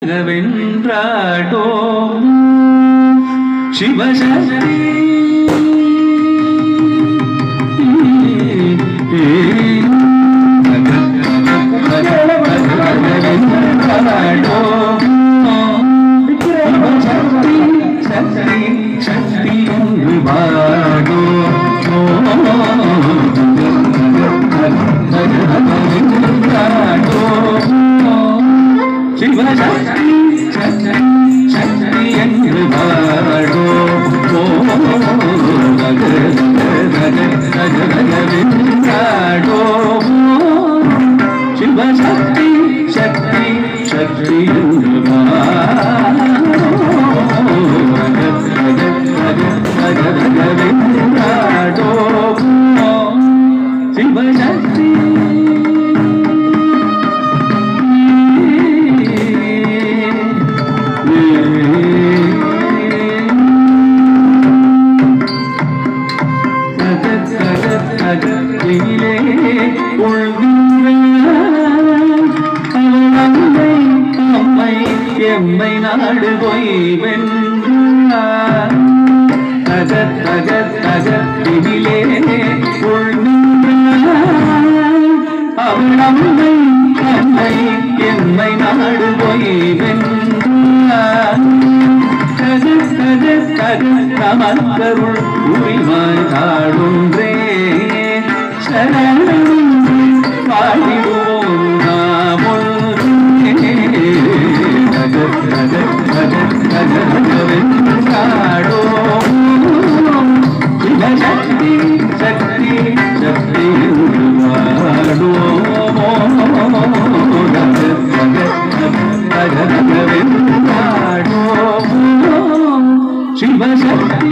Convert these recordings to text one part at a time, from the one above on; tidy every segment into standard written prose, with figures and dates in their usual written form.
வென்றாடோ சிவசக்தி சக்தி வாடோ சிவசக்தி சக்தி என்று பாடோ வென்றாடோ சிவசக்தி சக்தி சக்தி என்று வென்றாடோ சிவசக்தி எம்மை நாடு போய் வென்றார் தகத்தினிலே அவள் அம்மை அம்மை எம்மை நாடு போய் வென்றார் நமக்கருள் உரிமாய் தாழொன்றே சரணம் வாழிடுவோம் வென்றாடோ சிவசக்தி சக்தி சக்தி வாடோ வென்றாடோ சிவசக்தி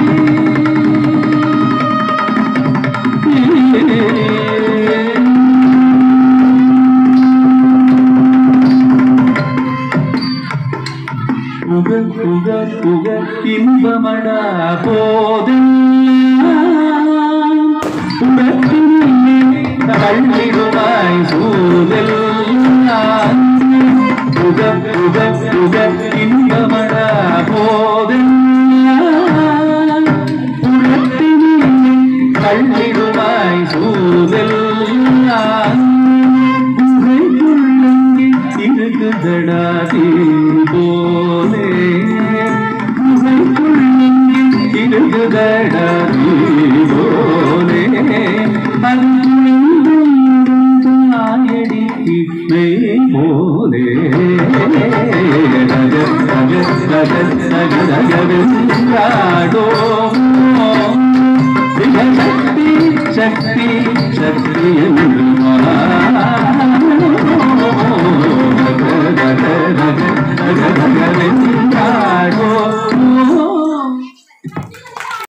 புக இன்பமடா போதெல்லாம் தள்ளிடுவாய் சூதெல்லாம் புக இன்பமடா போதெல்லாம் தள்ளிடுவாய் சூதெல்லாம் இருக்குதடா போலே இருக்குதடா போலே அடி போலே வென்றாடோ சக்தி சக்தி சக்தி என்று வென்றாடோ